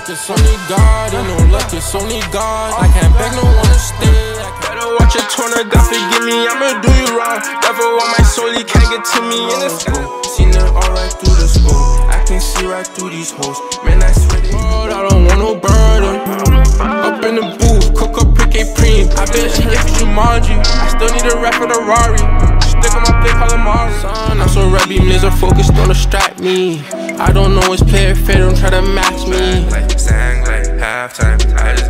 luck, it's only God. Ain't no luck, it's only God. I can't beg no one to stay. Better watch your tone, God forgive me, I'ma do you wrong. Devil on my soul, he can't get to me in the sky. Seen it all right through the scope, I can see right through these hoes. Man, I swear they I don't want no burden. Up in the booth, cook up pick a preem. I bet she if you Jumanji, I still need a rap for the Rari. Stick on my plate, calamari. Son, I'm so red, beam laser focused, don't distract me. I don't know, it's player fair, don't try to match me. Sang like halftime, I just